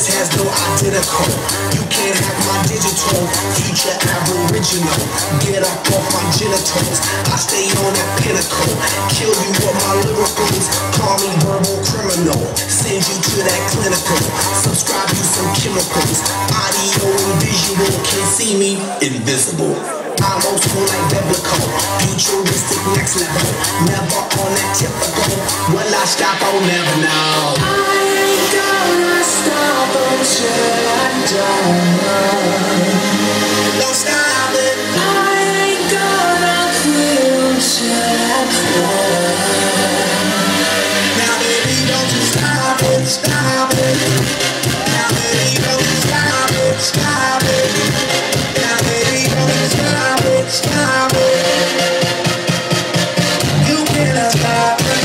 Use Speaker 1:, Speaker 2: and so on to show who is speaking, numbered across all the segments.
Speaker 1: This has no identical. You can't hack my digital. Future aboriginal. Get up off my genitals. I stay on that pinnacle. Kill you with my lyricals. Call me verbal criminal. Send you to that clinical. Subscribe you some chemicals. Audio and visual. Can't see me. Invisible. I'm old school like biblical. Futuristic next level. Never on that typical. Will I stop? I'll never know.
Speaker 2: I ain't gonna stop until I die.
Speaker 1: Don't stop it.
Speaker 2: I ain't gonna quit until I die.
Speaker 1: Now baby, don't you stop it, stop it. Now baby, don't you stop it, stop it. Now baby, don't you stop it, stop it. You cannot stop it.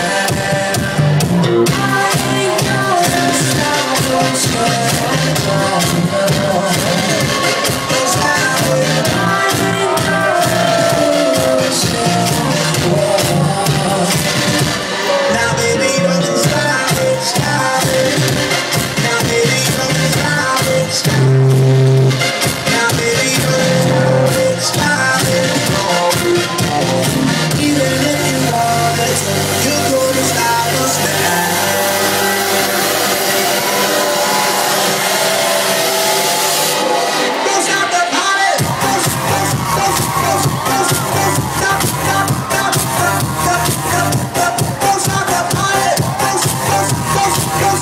Speaker 2: I ain't gonna stop until I die.
Speaker 1: Don't stop it.
Speaker 2: I ain't gonna quit until I die.
Speaker 1: Now baby, don't you stop it, stop it. Now baby, don't you stop it, stop it. Now baby, don't you stop it, stop it. Even if you want it, you couldn't stop us now. Don't stop the party. Don't stop, stop, stop, stop. Don't stop the party. Don't stop,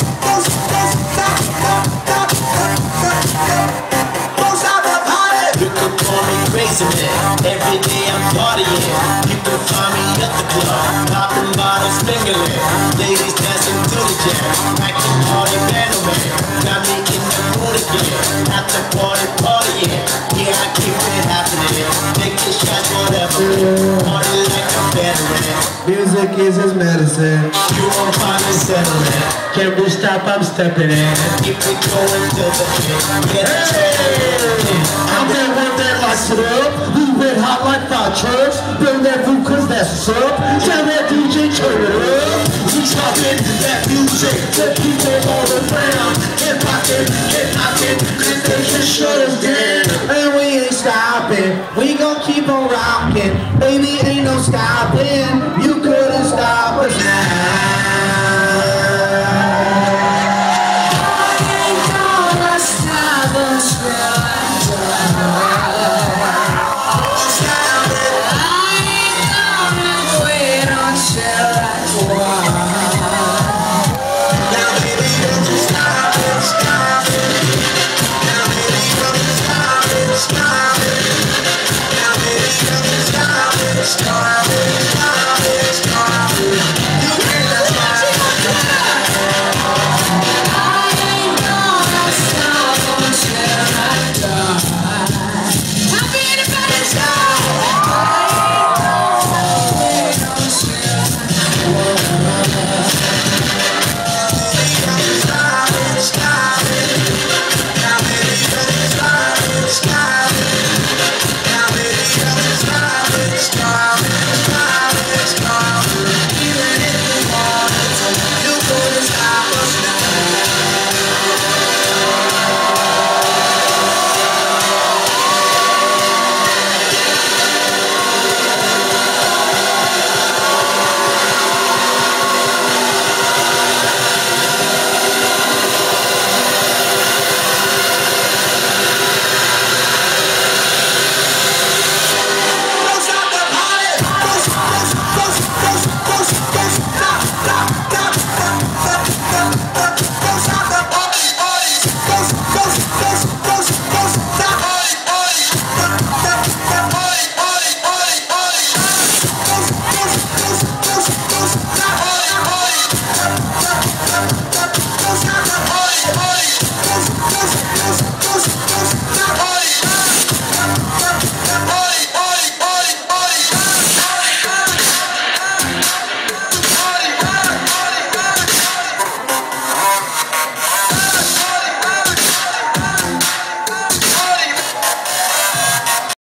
Speaker 1: don't stop the party.
Speaker 3: You can call me crazy man. Every day I'm partying. You can find me at the club, popping bottles, mingling. Ladies dancing to the jam, acting party bandwagon. Got me in the mood again. At the party, partying. Yeah, I keep it happening. Taking shots, whatever. Party like a veteran.
Speaker 4: Music is his medicine.
Speaker 3: You won't find me settling. Can't we stop? I'm stepping in. Keep it going till the end. Get it.
Speaker 4: I'm that one that lights it up. We red hot like fire trucks. Burn that food cause that's what's up. Tell that DJ turn it up. We talking that music. That people all around. Get rockin', cause they can shut us down. And we ain't stopping. We gon' keep on rocking. Baby, ain't no stopping. You couldn't stop us now.